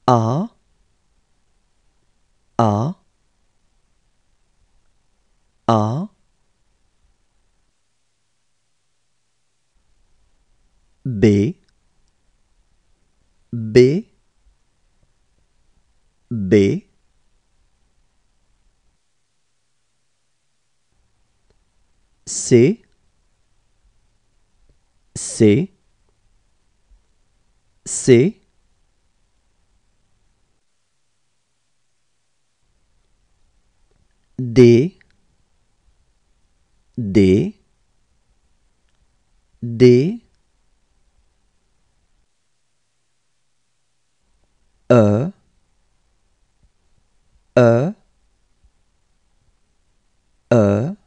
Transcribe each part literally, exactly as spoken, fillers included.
A, A, A, B, B, B, C, C, C, D, D, D, E, E, E,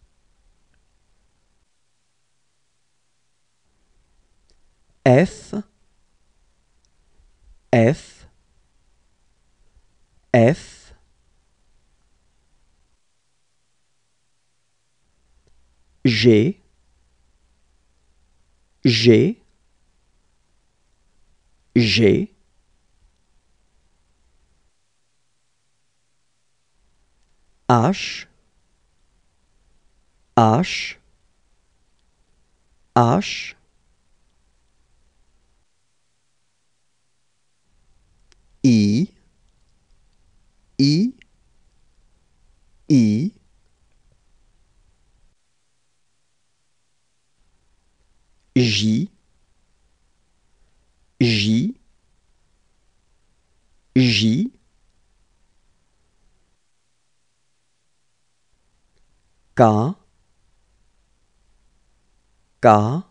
F, F, F, G, G, G, H, H, H, I, I, I, J, J, J, K, K,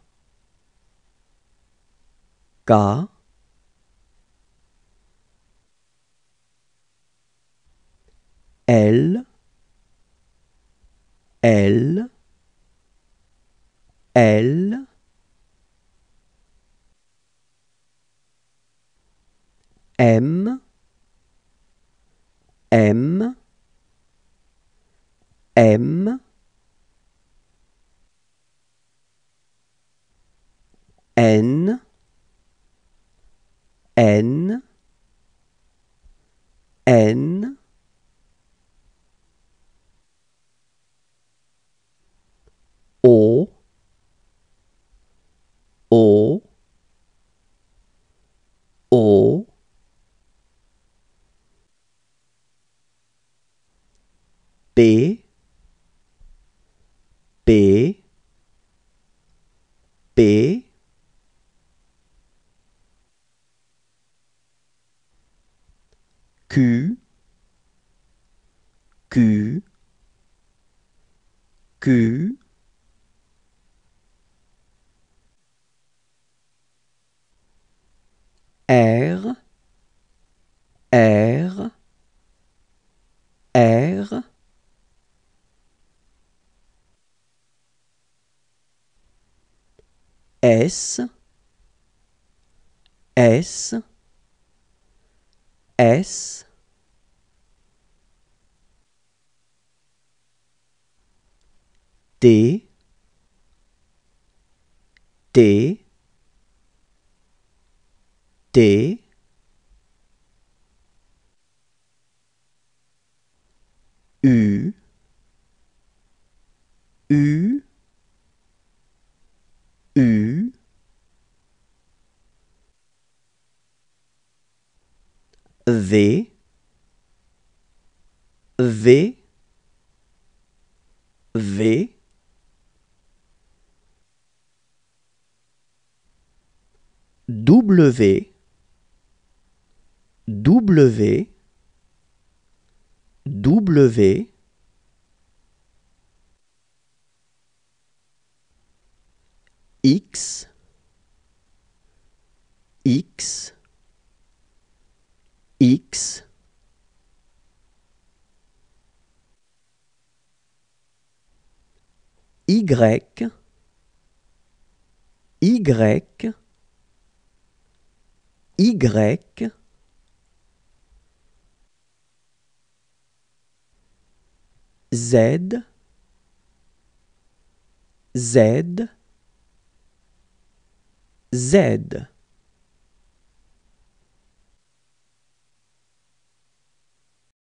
K, L, L, L, M, M, M, N, N, N, O, O, O, P, P, P, Q, Q, Q, R, R, R, S, S, S, T, T, T, U, U, U, V, V, V, W, W, W, X, X, X, Y, Y, Y, Z, Z, Z.